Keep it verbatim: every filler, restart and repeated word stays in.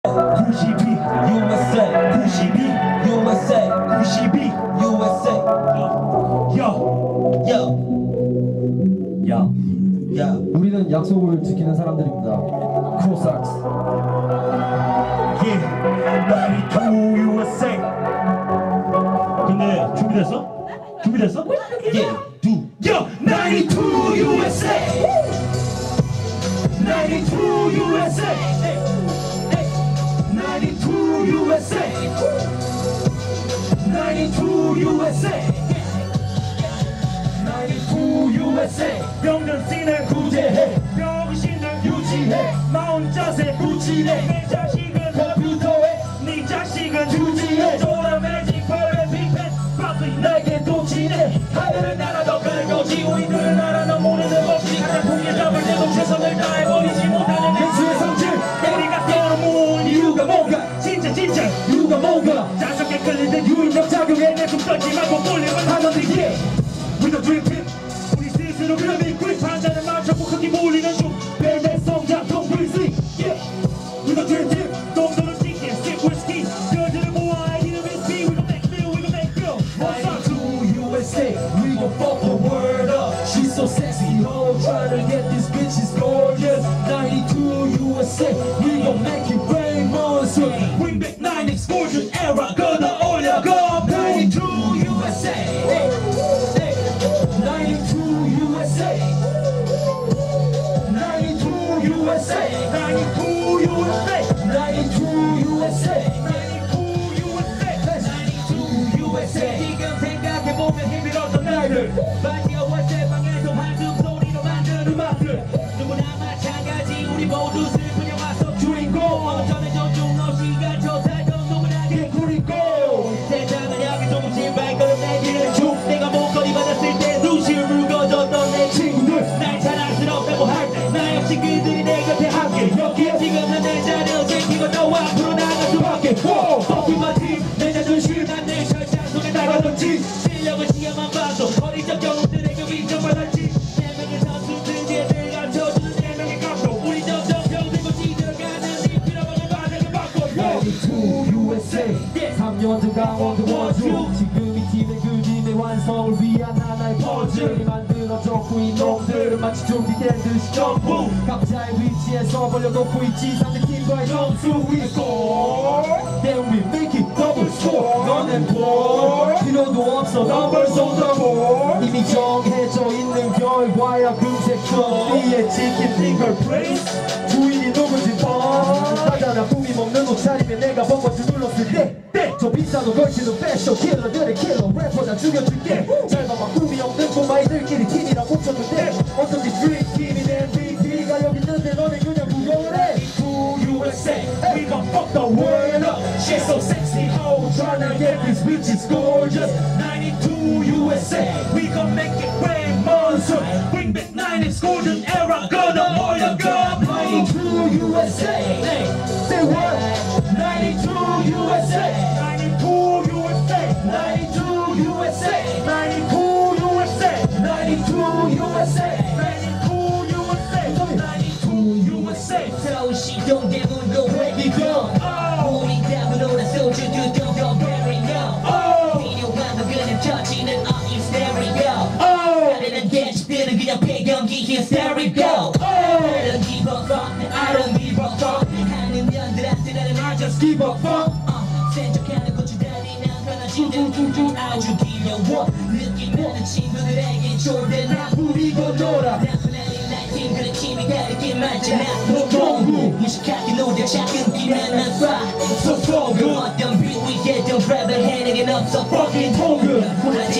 구십이 유에스에이 구십이 유에스에이 구십이 유에스에이 야 야 야 우리는 약속을 지키는 사람들입니다. 크로삭스. 예 나이투 유에스에이 근데 준비됐어? 준비됐어? 예 두 야 나이투 유에스에이 나이투 유에스에이 나이투 유에스에이 나이투 유에스에이 나이투 유에스에이 병든신을 구제해 병신을 유지해 마음 자세 구치해 내 자식은 컴퓨터에 네 자식은 주지해 조라 매직 벌의 빅팬 박이 나에게 도치네 하늘을 날아 더 큰 거지 우리들은 알아 너 모르는 법이 하나 풍에 잡을 때도 최선을 다해버리지 못하는 맹수의 성질 우리가 떠넘은 이유가 뭔가 진짜 진짜 이유가 뭔가 자석에 끌리는 유인력 작용에 내 숨 떨지 말고 몰리면 하는데 We the dream team 우리 스스로 그라미 그립 판단을 맞춰고 크게 몰리는 중 벨벳 성장 don't breathe yeah We the dream team 동도는 찍게 stick with ski girl들을 모아 이름이 speed We gon' make real we gon' make real 나이투 유에스에이 We gon' fuck the world up She's so sexy oh tryna get this bitch is gorgeous 나이투 유에스에이 We gon' make it rain monsoon Bring back nine X gorgeous era gonna 올려가 나이투 유에스에이 나이투 유에스에이 나이투 유에스에이 나이투 유에스에이 나이투 유에스에이 나이투 유에스에이 지금 생각해보면 힘들었던 날들 반겨왔을 방에서 한숨 소리로 만든 음악들 누구나 마찬가지 우리 모두 슬픈 영화 속 주인공 전에 좀 없이가 저 살던 누구나 개구리고 세상은 여기 조금씩 발걸음 내기는 중 내가 목걸이 받았을 때 눈시울 붉어졌던 내 친구들 날 자랑스럽다고 할 때 나 역시 그들이 내 곁에 함께 여기에 지금은 내 자리를 지키고 너와 앞으로 나갈 수밖에 Fucking my team 내 자존심 난 내 절찬 속에 나가던지 실력을 시야만 봐도 어리적 경험들에게 인정받았지 네 명의 선수들 뒤에 늘 감춰주는 네 명의 감독 우리 점점 병들고 지져가는 이 피로망을 바닥에 바꿔 나이투 유에스에이 삼 년 전 강원도 원주 지금 이 팀의 그 팀의 완성을 위한 하나의 퍼즐이 만들어졌고 이 놈들은 마치 준비된 듯이 전부 각자의 위치에서 벌려놓고 있지 상대팀과의 점수 We score Then we make it double score 너넨 볼 필요도 없어 numbers on the board 이미 정해져 있는 결과야 금색 점리에 찍힌 finger prints 주인이 누군지 뻔하잖아 꿈이 먹는 옷차림에 내가 번거지 눌렀을 때 저 비싼 옷 걸치는 패션 킬러들의 킬러 래퍼 다 죽여줄게 잘 봐봐 꿈이 없는 꼬마이들끼리 팀이랑 뭉쳤는데 어쩐지 드림 팀이 된 엠브이피가 여기 있는데 너네 그냥 구경을 해 나이투 유에스에이 We gon' fuck the world up She's so sexy oh tryna get this bitch is gorgeous 나이투 유에스에이 We gon' make it rain monsoon Bring back nine X golden era gonna 올려가 나이투 유에스에이 Say what? 나이투 유에스에이 나이투 유에스에이 나이투 유에스에이 나이투 유에스에이 나이투 유에스에이 나이투 유에스에이 나이투 유에스에이 새로운 시동 대문도 회비병 우리 답으로 난 소주도 덩덩 베리며 필요한 건 그냥 터지는 all stereo 다른 게시들은 그냥 배경기 스테레오 I don't give a fuck I don't give a fuck 하는 년들한테 나는 I just give a fuck 생각하는 것 주다니 난 편하지 아주 귀여워 느끼는 친구들에게 좋은데 나 부리고 놀아 그래 팀이 가리게 맞잖아 농구 무식하게 노려 작은 비난 난 fly So strong 어떤 빛 위에 좀 브라벨 해내겐 없어 fucking 통금